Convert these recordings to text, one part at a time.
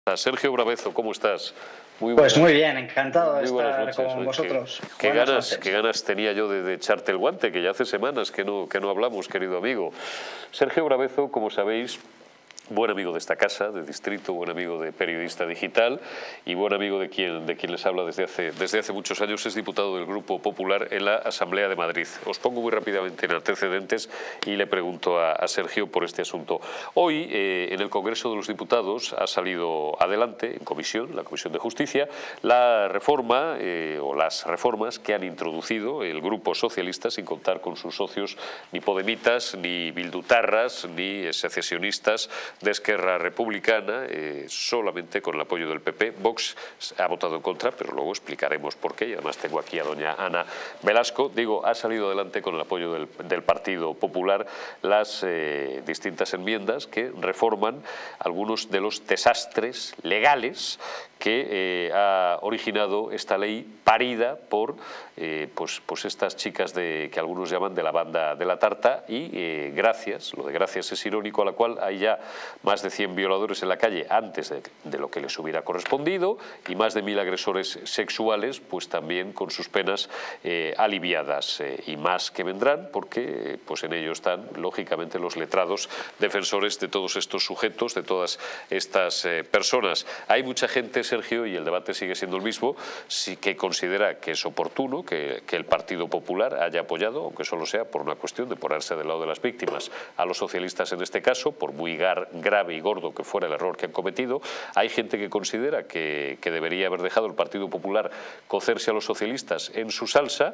Sergio Brabezo, ¿cómo estás? Pues muy bien, encantado de estar noches, con vosotros. Qué ganas tenía yo de echarte el guante, que ya hace semanas que no hablamos, querido amigo. Sergio Brabezo, como sabéis, buen amigo de esta casa, de Distrito, buen amigo de Periodista Digital y buen amigo de quien les habla desde hace muchos años. Es diputado del Grupo Popular en la Asamblea de Madrid. Os pongo muy rápidamente en antecedentes y le pregunto a Sergio por este asunto. Hoy, en el Congreso de los Diputados, ha salido adelante, en comisión, la Comisión de Justicia, la reforma o las reformas que han introducido el Grupo Socialista, sin contar con sus socios ni podemitas, ni bildutarras, ni secesionistas de Esquerra Republicana, solamente con el apoyo del PP. Vox ha votado en contra, pero luego explicaremos por qué. Y además tengo aquí a doña Ana Velasco. Digo, ha salido adelante con el apoyo del Partido Popular las distintas enmiendas que reforman algunos de los desastres legales que ha originado esta ley parida por pues estas chicas que algunos llaman de la banda de la tarta y gracias, lo de gracias es irónico, a la cual hay ya más de 100 violadores en la calle antes de lo que les hubiera correspondido y más de 1000 agresores sexuales pues también con sus penas aliviadas y más que vendrán porque pues en ello están lógicamente los letrados defensores de todos estos sujetos, de todas estas personas. Hay mucha gente, Sergio, y el debate sigue siendo el mismo, que considera que es oportuno que el Partido Popular haya apoyado, aunque solo sea por una cuestión de ponerse del lado de las víctimas, a los socialistas en este caso, por muy grave y gordo que fuera el error que han cometido. Hay gente que considera que debería haber dejado el Partido Popular cocerse a los socialistas en su salsa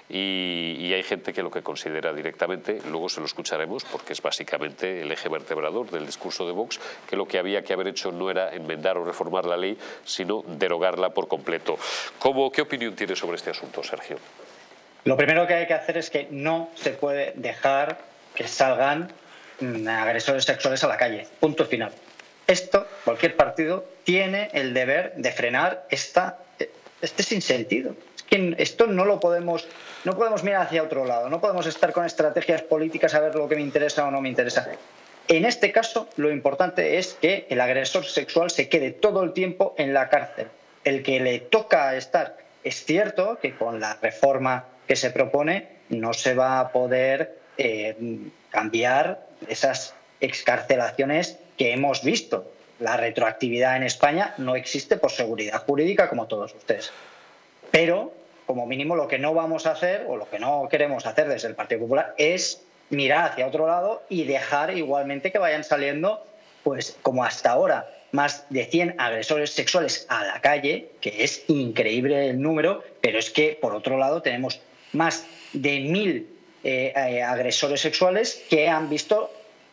y hay gente que lo que considera directamente, luego se lo escucharemos porque es básicamente el eje vertebrador del discurso de Vox, que lo que había que haber hecho no era enmendar o reformar la ley, sino derogarla por completo. ¿Qué opinión tiene sobre este asunto, Sergio? Lo primero que hay que hacer es que no se puede dejar que salgan agresores sexuales a la calle. Punto final. Cualquier partido tiene el deber de frenar este sinsentido. Es que esto no podemos mirar hacia otro lado, no podemos estar con estrategias políticas a ver lo que me interesa o no me interesa. En este caso, lo importante es que el agresor sexual se quede todo el tiempo en la cárcel. El que le toca estar, es cierto que con la reforma que se propone no se va a poder cambiar esas excarcelaciones que hemos visto. La retroactividad en España no existe por seguridad jurídica, como todos ustedes. Pero, como mínimo, lo que no vamos a hacer, o lo que no queremos hacer desde el Partido Popular, es mirar hacia otro lado y dejar igualmente que vayan saliendo, pues como hasta ahora, más de 100 agresores sexuales a la calle, que es increíble el número, pero es que, por otro lado, tenemos más de 1000 agresores sexuales que se han visto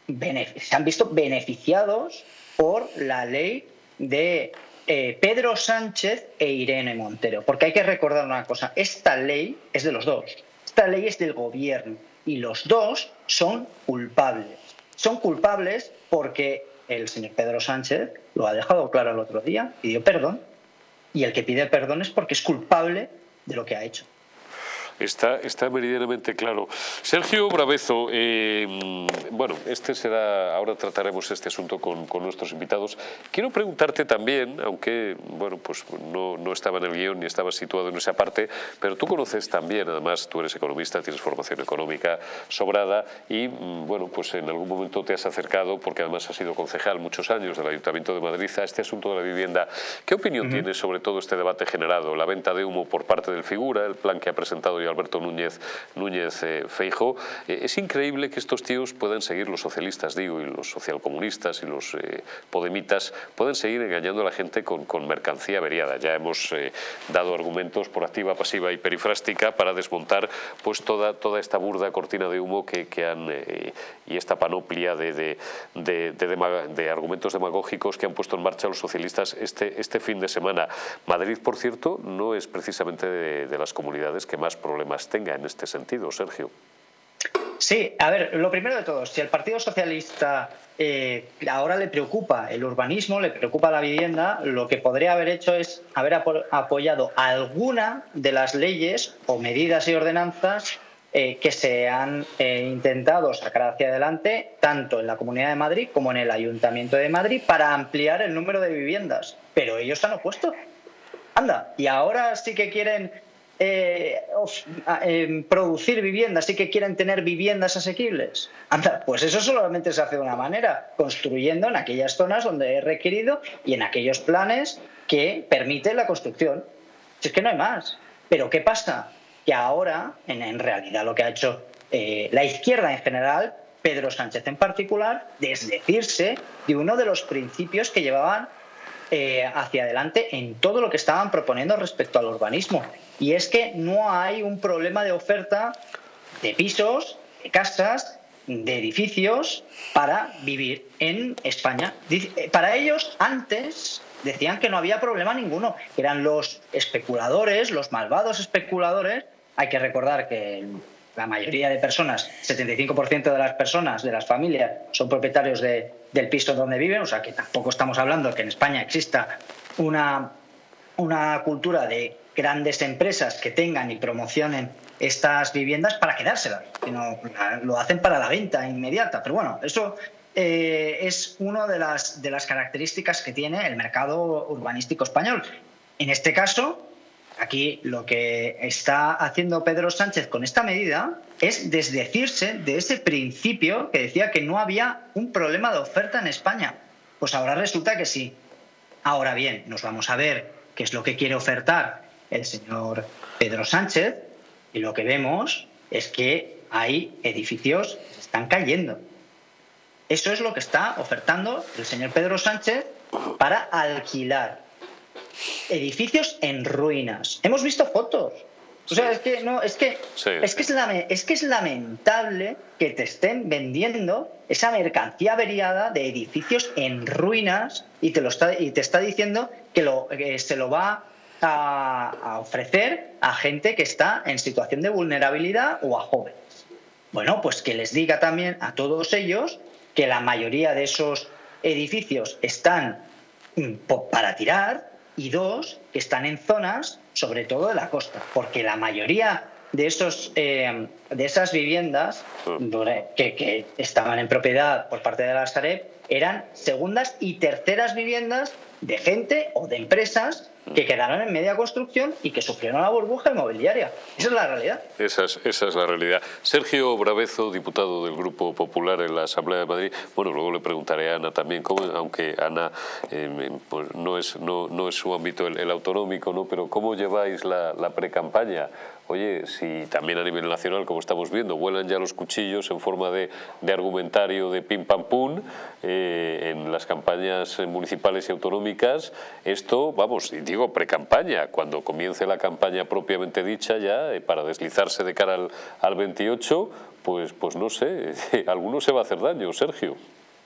beneficiados por la ley de Pedro Sánchez e Irene Montero. Porque hay que recordar una cosa, esta ley es de los dos, esta ley es del gobierno y los dos son culpables. Son culpables porque el señor Pedro Sánchez lo ha dejado claro el otro día, pidió perdón, y el que pide perdón es porque es culpable de lo que ha hecho. Está meridianamente claro. Sergio Brabezo, bueno, ahora trataremos este asunto con nuestros invitados. Quiero preguntarte también, aunque bueno, pues no estaba en el guión ni estaba situado en esa parte, pero tú conoces también, además tú eres economista, tienes formación económica sobrada y bueno, pues en algún momento te has acercado, porque además has sido concejal muchos años del Ayuntamiento de Madrid, a este asunto de la vivienda. ¿Qué opinión tienes sobre todo este debate generado? La venta de humo por parte del Figura, el plan que ha presentado y Alberto Núñez Feijóo. Es increíble que estos tíos puedan seguir, los socialistas digo, y los socialcomunistas y los podemitas, pueden seguir engañando a la gente con mercancía averiada. Ya hemos dado argumentos por activa, pasiva y perifrástica para desmontar pues toda esta burda cortina de humo que han y esta panoplia de argumentos demagógicos que han puesto en marcha los socialistas este fin de semana. Madrid, por cierto, no es precisamente de las comunidades que más problemas tenga en este sentido, Sergio. Sí, a ver, lo primero de todo, si al Partido Socialista ahora le preocupa el urbanismo, le preocupa la vivienda, lo que podría haber hecho es haber apoyado alguna de las leyes o medidas y ordenanzas que se han intentado sacar hacia adelante tanto en la Comunidad de Madrid como en el Ayuntamiento de Madrid para ampliar el número de viviendas. Pero ellos se han opuesto. Anda, y ahora sí que quieren producir viviendas, sí que quieren tener viviendas asequibles. Anda, pues eso solamente se hace de una manera, construyendo en aquellas zonas donde es requerido y en aquellos planes que permiten la construcción. Si es que no hay más. Pero ¿qué pasa? Que ahora, en realidad, lo que ha hecho la izquierda en general, Pedro Sánchez en particular, desdecirse de uno de los principios que llevaban hacia adelante en todo lo que estaban proponiendo respecto al urbanismo. Y es que no hay un problema de oferta de pisos, de casas, de edificios para vivir en España. Para ellos, antes decían que no había problema ninguno, que eran los especuladores, los malvados especuladores. Hay que recordar que la mayoría de personas, 75% de las personas, de las familias, son propietarios del piso donde viven, o sea que tampoco estamos hablando de que en España exista una cultura de grandes empresas que tengan y promocionen estas viviendas para quedárselas, sino lo hacen para la venta inmediata. Pero bueno, eso es una de las características que tiene el mercado urbanístico español. En este caso, aquí lo que está haciendo Pedro Sánchez con esta medida es desdecirse de ese principio que decía que no había un problema de oferta en España. Pues ahora resulta que sí. Ahora bien, nos vamos a ver qué es lo que quiere ofertar el señor Pedro Sánchez y lo que vemos es que hay edificios que se están cayendo. Eso es lo que está ofertando el señor Pedro Sánchez para alquilar. Edificios en ruinas. Hemos visto fotos. O sea, es que es lamentable que te estén vendiendo esa mercancía averiada de edificios en ruinas y te está diciendo que se lo va a ofrecer a gente que está en situación de vulnerabilidad o a jóvenes. Bueno, pues que les diga también a todos ellos que la mayoría de esos edificios están para tirar y dos, que están en zonas, sobre todo de la costa, porque la mayoría de esas viviendas que estaban en propiedad por parte de la Sareb eran segundas y terceras viviendas de gente o de empresas que quedaron en media construcción y que sufrieron la burbuja inmobiliaria. Esa es la realidad. Esa es la realidad. Sergio Brabezo, diputado del Grupo Popular en la Asamblea de Madrid. Bueno, luego le preguntaré a Ana también, aunque Ana pues no es su ámbito el autonómico, ¿no? Pero ¿cómo lleváis la precampaña? Oye, si también a nivel nacional, como estamos viendo, vuelan ya los cuchillos en forma de argumentario de pim pam pum en las campañas municipales y autonómicas, esto, vamos, digo precampaña, cuando comience la campaña propiamente dicha ya, para deslizarse de cara al 28, pues no sé, alguno se va a hacer daño, Sergio.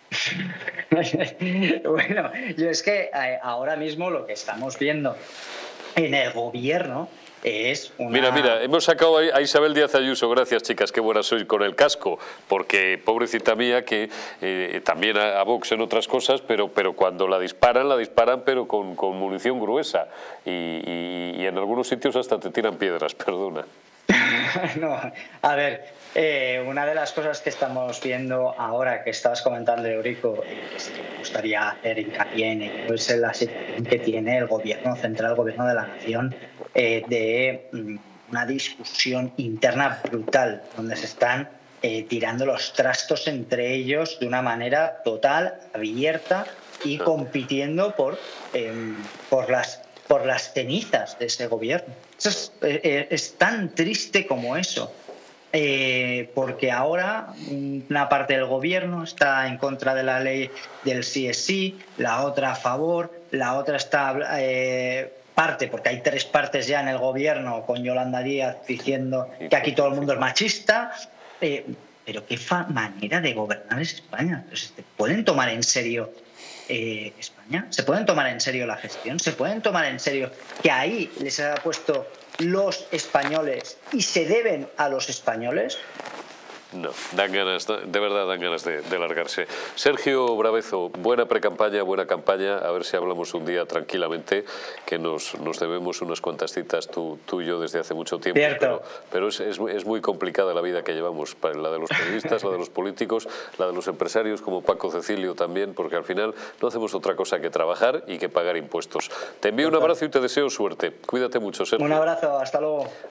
Bueno, yo es que ahora mismo lo que estamos viendo en el gobierno es una... Mira, hemos sacado a Isabel Díaz Ayuso, gracias chicas, qué buena sois con el casco, porque pobrecita mía que también a Vox en otras cosas, pero cuando la disparan pero con munición gruesa y en algunos sitios hasta te tiran piedras, perdona. No, a ver, una de las cosas que estamos viendo ahora que estabas comentando, Eurico, que sí que me gustaría hacer hincapié en ello, es la situación que tiene el gobierno central, el gobierno de la nación, de una discusión interna brutal, donde se están tirando los trastos entre ellos de una manera total, abierta y compitiendo por las cenizas de ese gobierno. Eso es tan triste como eso, porque ahora una parte del gobierno está en contra de la ley del sí es sí, la otra a favor, la otra está porque hay tres partes ya en el gobierno con Yolanda Díaz diciendo que aquí todo el mundo es machista, pero qué manera de gobernar es España. Entonces, ¿te pueden tomar en serio España? ¿Se pueden tomar en serio la gestión? ¿Se pueden tomar en serio que ahí les ha puesto los españoles y se deben a los españoles? No, dan ganas, de verdad dan ganas de largarse. Sergio Brabezo, buena precampaña, buena campaña, a ver si hablamos un día tranquilamente, que nos debemos unas cuantas citas tú y yo desde hace mucho tiempo, pero es muy complicada la vida que llevamos, la de los periodistas, la de los políticos, la de los empresarios como Paco Cecilio también, porque al final no hacemos otra cosa que trabajar y que pagar impuestos. Te envío un abrazo y te deseo suerte. Cuídate mucho, Sergio. Un abrazo, hasta luego.